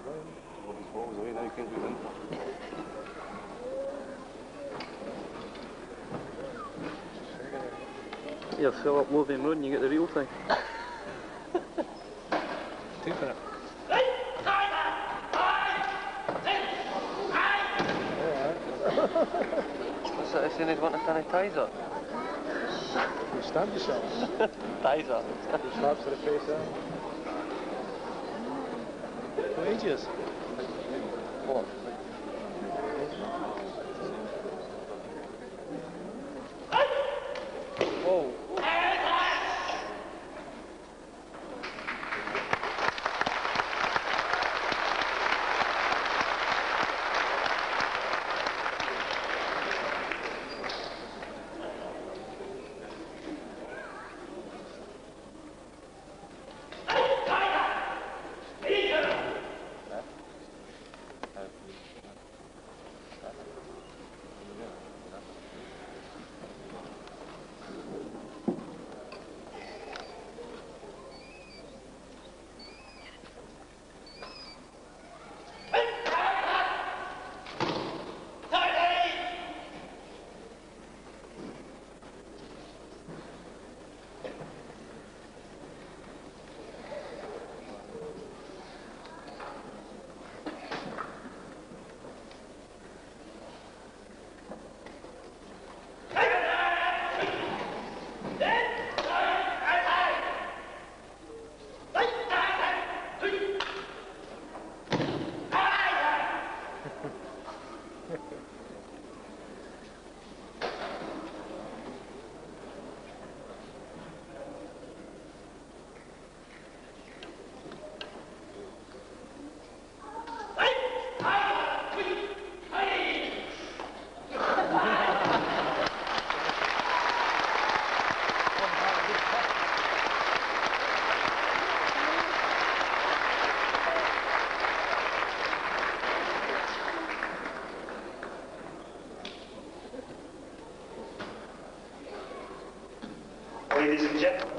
All these balls away now, you can't do them. You fill up Lothian Road and you get the real thing. Two for it. What's that saying he's wanting a sanitizer? You stabbed yourself. Tizer. You slapped to the face there. For ages. What? Whoa. Ladies and gentlemen.